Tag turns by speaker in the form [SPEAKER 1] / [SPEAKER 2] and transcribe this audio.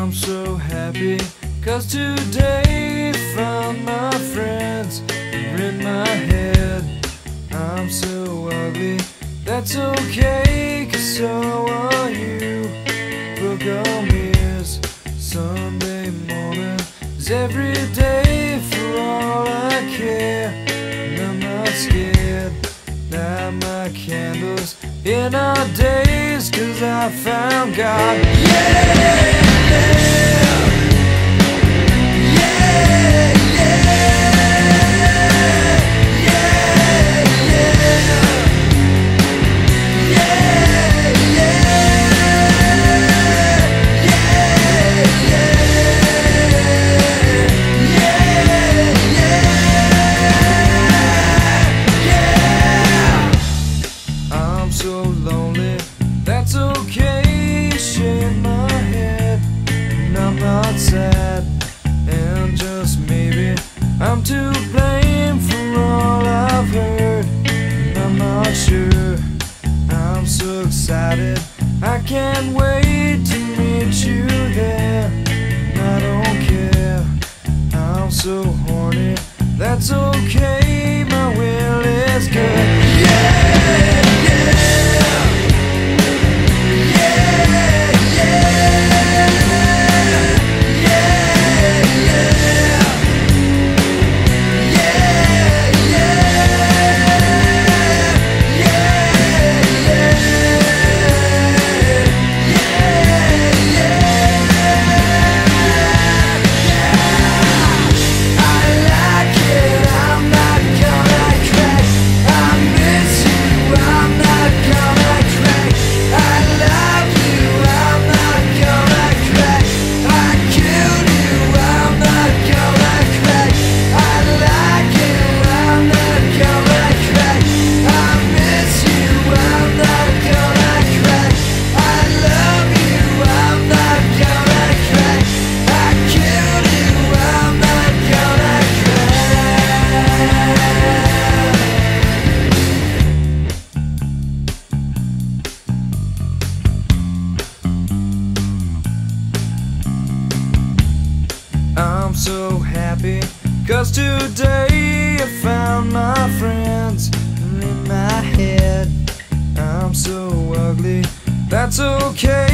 [SPEAKER 1] I'm so happy, 'cause today found my friends are in my head. I'm so ugly, that's okay, 'cause so are you. Book on mirrors, Sunday morning is every day for all I care. And I'm not scared, light my candles in our days, 'cause I found God. Yeah! So lonely, that's okay, shake my head, and I'm not sad, and just maybe I'm to blame for all I've heard, and I'm not sure. I'm so excited, I can't wait to meet you there, and I don't care, I'm so horny, that's okay, my will is good. Yeah! I'm so happy, 'cause today I found my friends in my head. I'm so ugly, that's okay.